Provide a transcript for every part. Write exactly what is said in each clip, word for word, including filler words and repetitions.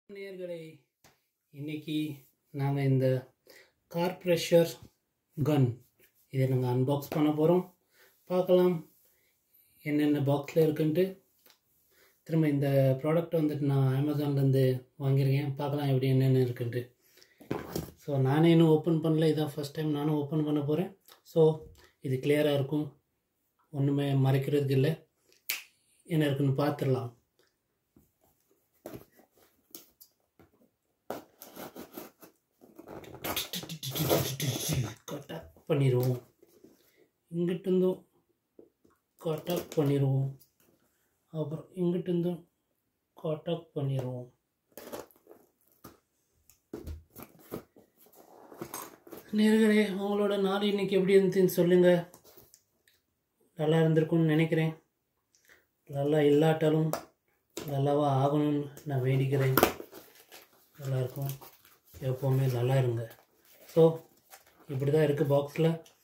நேயர்களே, இன்னைக்கு நாங்கள் இந்த கார் ப்ரெஷர் கன் இதை நாங்கள் அன்பாக்ஸ் பண்ண போகிறோம். பார்க்கலாம் என்னென்ன பாக்ஸில் இருக்குன்ட்டு. திரும்ப இந்த ப்ராடக்ட் வந்துட்டு நான் அமேசான்லேருந்து வாங்கியிருக்கேன். பார்க்கலாம் எப்படி என்னென்ன இருக்குன்ட்டு. ஸோ நானே இன்னும் ஓப்பன் பண்ணல, இதான் ஃபஸ்ட் டைம் நானும் ஓப்பன் பண்ண போகிறேன். ஸோ இது கிளியராக இருக்கும், ஒன்றுமே மறைக்கிறதுக்கு இல்லை. என்ன இருக்குன்னு பார்த்துடலாம். கட் ஆஃப் பண்ணிடுவோம், இங்கிட்டிருந்தும் கட் ஆஃப் பண்ணிடுவோம், அப்புறம் இங்கிட்டிருந்தும் கட் ஆஃப் பண்ணிடுவோம். நேர்களே, உங்களோட நாள் இன்னைக்கு எப்படி இருந்துச்சுன்னு சொல்லுங்கள். நல்லா இருந்திருக்கும்னு நினைக்கிறேன். நல்லா இல்லாட்டாலும் நல்லாவா ஆகணும்னு நான் வேண்டிக்கிறேன். நல்லாயிருக்கும், எப்போவுமே நல்லா இருங்க. ஸோ இப்படி தான் இருக்குது பாக்ஸில்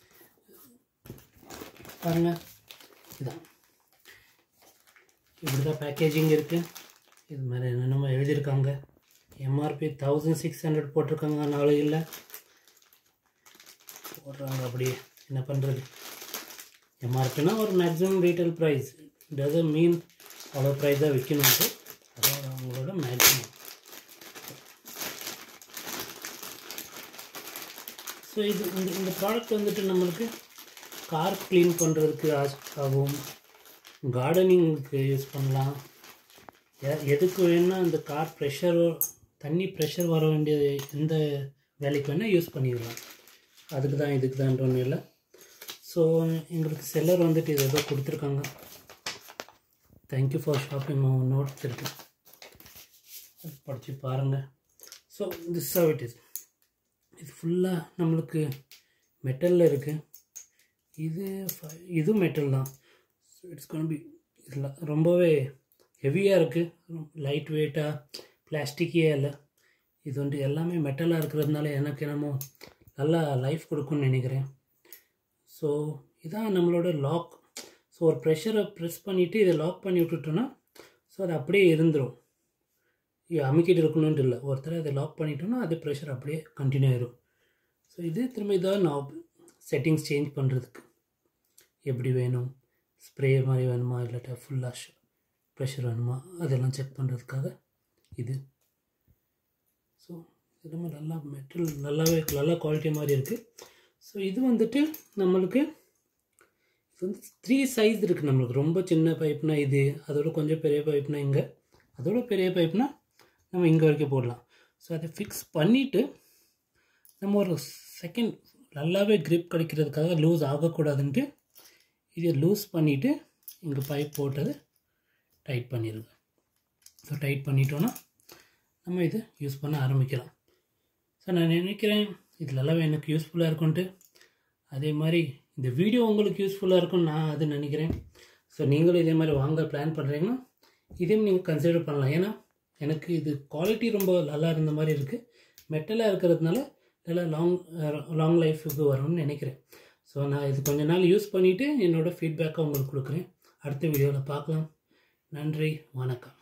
பாருங்கள். இதுதான் இப்படி தான் பேக்கேஜிங் இருக்குது. இது மாதிரி என்னென்னமோ எழுதியிருக்காங்க. எம்ஆர்பி தௌசண்ட் சிக்ஸ் ஹண்ட்ரட் போட்டிருக்காங்க. நாலு இல்லை போடுறாங்க, அப்படியே என்ன பண்ணுறது. எம்ஆர்பினா ஒரு maximum retail price, doesn't mean அவ்வளோ ப்ரைஸாக விற்கணும்ட்டு. அதான் அவங்களோட மேக்ஸிமம். ஸோ இது இந்த இந்த ப்ராடக்ட் வந்துட்டு நம்மளுக்கு கார் க்ளீன் பண்ணுறதுக்கு ஆகும், கார்டனிங்க்கு யூஸ் பண்ணலாம். எதுக்கு வேணுன்னா இந்த கார் ப்ரெஷர், தண்ணி ப்ரெஷர் வர வேண்டிய எந்த வேலைக்கு வேணால் யூஸ் பண்ணிடலாம். அதுக்கு தான் இதுக்கு தான் ஒன்றும் இல்லை. ஸோ எங்களுக்கு செல்லர் வந்துட்டு இதை ஏதோ கொடுத்துருக்காங்க. தேங்க்யூ ஃபார் ஷாப்பிங் நோட்ஸ் இருக்குது, அது படித்து பாருங்கள். So this how it is. இது ஃபுல்லாக நம்மளுக்கு மெட்டலில் இருக்குது. இது இது மெட்டல் தான். ஸோ இட்ஸ் கோன் பி இதில் ரொம்பவே ஹெவியாக இருக்குது, லைட் வெயிட்டாக, பிளாஸ்டிக்கே இல்லை. இது வந்து எல்லாமே மெட்டலாக இருக்கிறதுனால எனக்கு என்னமோ நல்லா லைஃப் கொடுக்குன்னு நினைக்கிறேன். ஸோ இதான் நம்மளோட லாக். ஸோ ஒரு ப்ரெஷரை ப்ரெஸ் பண்ணிவிட்டு இதை லாக் பண்ணி விட்டுட்டோன்னா ஸோ அது அப்படியே இருந்துடும். அமுக்கிட்டு இருக்கணுன்ட்டு இல்லை, ஒருத்தர் அதை லாக் பண்ணிட்டோன்னா அது ப்ரெஷர் அப்படியே கண்டினியூ ஆயிடும். ஸோ இது திரும்ப இதாக நாப் செட்டிங்ஸ் சேஞ்ச் பண்ணுறதுக்கு எப்படி வேணும், ஸ்ப்ரே மாதிரி வேணுமா இல்லாட்டா ஃபுல்லாக ப்ரெஷர் வேணுமா அதெல்லாம் செக் பண்ணுறதுக்காக இது. ஸோ இது நல்லா மெட்டல் நல்லாவே நல்லா குவாலிட்டி மாதிரி இருக்குது. ஸோ இது வந்துட்டு நம்மளுக்கு இது வந்து த்ரீ சைஸ் இருக்குது. நம்மளுக்கு ரொம்ப சின்ன பைப்னா இது, அதோட கொஞ்சம் பெரிய பைப்னா இங்கே, அதோட பெரிய பைப்னா நம்ம இங்கே வரைக்கும் போடலாம். ஸோ அதை ஃபிக்ஸ் பண்ணிவிட்டு நம்ம ஒரு செகண்ட் நல்லாவே க்ரிப் கிடைக்கிறதுக்காக லூஸ் ஆகக்கூடாதுன்ட்டு இதை லூஸ் பண்ணிவிட்டு இங்கே பைப் போட்டது டைட் பண்ணிடுங்க. ஸோ டைட் பண்ணிட்டோன்னா நம்ம இதை யூஸ் பண்ண ஆரம்பிக்கலாம். ஸோ நான் நினைக்கிறேன் இது நல்லாவே எனக்கு யூஸ்ஃபுல்லாக இருக்கும்ன்ட்டு. அதே மாதிரி இந்த வீடியோ உங்களுக்கு யூஸ்ஃபுல்லாக இருக்கும்னு நான் அது நினைக்கிறேன். ஸோ நீங்களும் இதே மாதிரி வாங்க பிளான் பண்ணுறீங்கன்னா இதையும் நீங்கள் கன்சிடர் பண்ணலாம். ஏன்னா எனக்கு இது குவாலிட்டி ரொம்ப நல்லா இருந்த மாதிரி இருக்குது. மெட்டலாக இருக்கிறதுனால நல்லா லாங் லாங் லைஃபுக்கு வரும்னு நினைக்கிறேன். ஸோ நான் இது கொஞ்ச நாள் யூஸ் பண்ணிவிட்டு என்னோடய ஃபீட்பேக்கை உங்களுக்கு கொடுக்குறேன். அடுத்த வீடியோவில் பார்க்கலாம். நன்றி, வணக்கம்.